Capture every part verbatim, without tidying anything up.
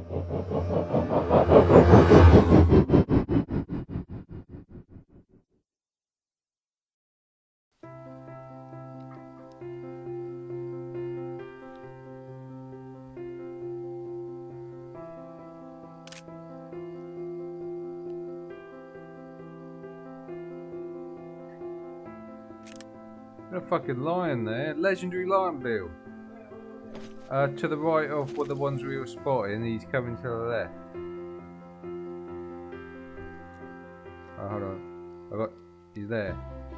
Got a fucking lion there. Legendary lion bill. Uh, to the right of what the ones we were spotting, he's coming to the left. Oh, hold on. I got. He's there.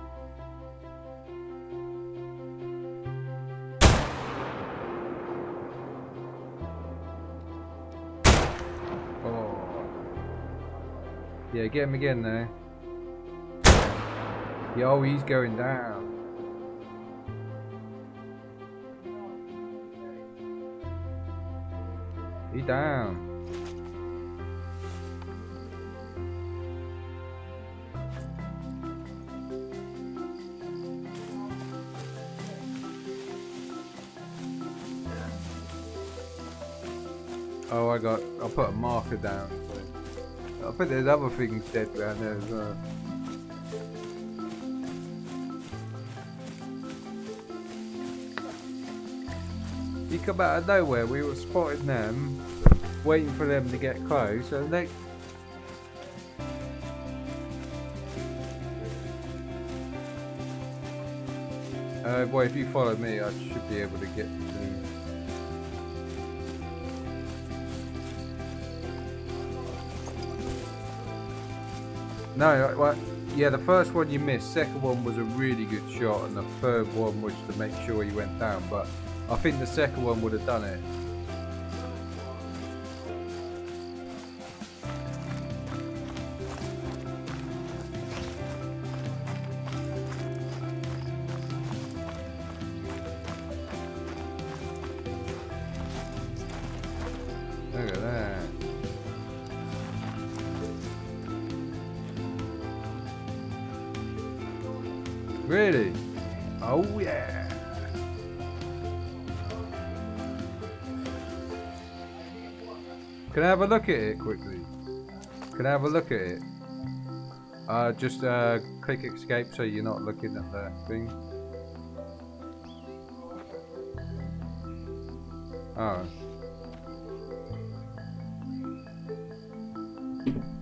Oh. Yeah, get him again there. Yo, he's going down. He down. Oh, I got. I'll put a marker down. I bet there's other things dead around there as well. He come out of nowhere. We were spotting them, waiting for them to get close. So next. Uh, well, if you follow me, I should be able to get to. No, well, yeah, the first one you missed. Second one was a really good shot, and the third one was to make sure you went down. But I think the second one would have done it. Look at that. Really? Oh yeah. Can I have a look at it quickly? Can I have a look at it? Uh, just uh, click escape so you're not looking at the thing. Oh.